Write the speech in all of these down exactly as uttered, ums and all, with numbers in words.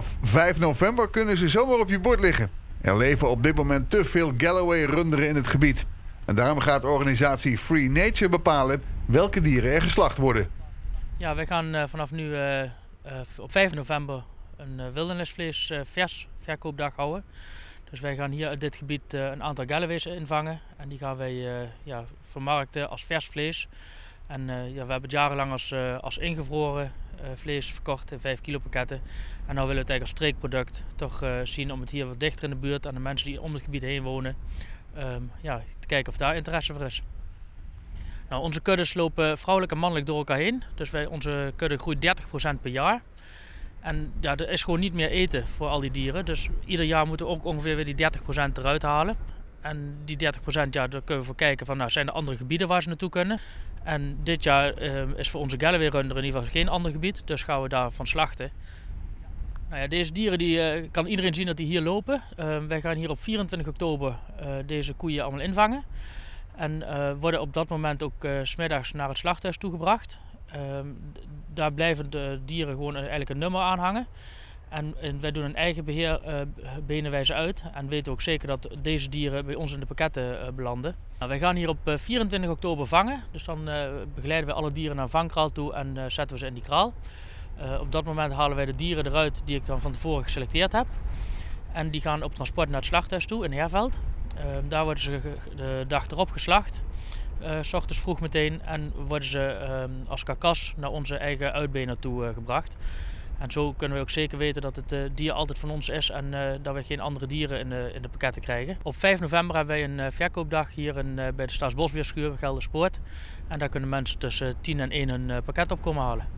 vijf november kunnen ze zomaar op je bord liggen. Er leven op dit moment te veel Galloway-runderen in het gebied. En daarom gaat organisatie Free Nature bepalen welke dieren er geslacht worden. Ja, wij gaan uh, vanaf nu uh, uh, op vijf november een uh, wildernisvlees uh, vers verkoopdag houden. Dus wij gaan hier uit dit gebied uh, een aantal Galloways invangen. En die gaan wij uh, ja, vermarkten als vers vlees. En uh, ja, we hebben het jarenlang als, uh, als ingevroren uh, vlees verkocht in vijf kilo pakketten. En nu willen we het eigenlijk als streekproduct toch uh, zien om het hier wat dichter in de buurt aan de mensen die om het gebied heen wonen. Um, ja, te kijken of daar interesse voor is. Nou, onze kuddes lopen vrouwelijk en mannelijk door elkaar heen. Dus wij, onze kudde groeit dertig procent per jaar. En ja, er is gewoon niet meer eten voor al die dieren. Dus ieder jaar moeten we ook ongeveer weer die dertig procent eruit halen. En die dertig procent, ja, daar kunnen we voor kijken van, nou, zijn er andere gebieden waar ze naartoe kunnen. En dit jaar uh, is voor onze Galloway-runder in ieder geval geen ander gebied. Dus gaan we daarvan slachten. Nou ja, deze dieren die, uh, kan iedereen zien dat die hier lopen. Uh, wij gaan hier op vierentwintig oktober uh, deze koeien allemaal invangen. En uh, worden op dat moment ook uh, 's middags naar het slachthuis toegebracht. Uh, daar blijven de dieren gewoon eigenlijk een nummer aan hangen. En, en wij doen een eigen beheer, uh, benen wij ze uit. En weten ook zeker dat deze dieren bij ons in de pakketten uh, belanden. Nou, wij gaan hier op uh, vierentwintig oktober vangen. Dus dan uh, begeleiden we alle dieren naar een vangkraal toe en uh, zetten we ze in die kraal. Uh, op dat moment halen wij de dieren eruit die ik dan van tevoren geselecteerd heb. En die gaan op transport naar het slachthuis toe in Heerveld. Uh, daar worden ze de dag erop geslacht. Uh, 's ochtends vroeg meteen. En worden ze uh, als karkas naar onze eigen uitbenen toe uh, gebracht. En zo kunnen we ook zeker weten dat het uh, dier altijd van ons is en uh, dat we geen andere dieren in de, in de pakketten krijgen. Op vijf november hebben wij een uh, verkoopdag hier in, uh, bij de Staatsbosbeheerschuur Gelderspoort. En daar kunnen mensen tussen tien en één hun uh, pakket op komen halen.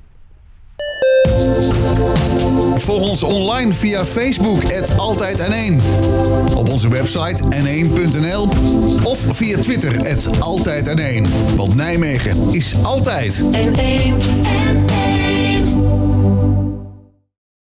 Volg ons online via Facebook, at Altijd N één. Op onze website n één punt n l of via Twitter, at Altijd N één. Want Nijmegen is altijd N één.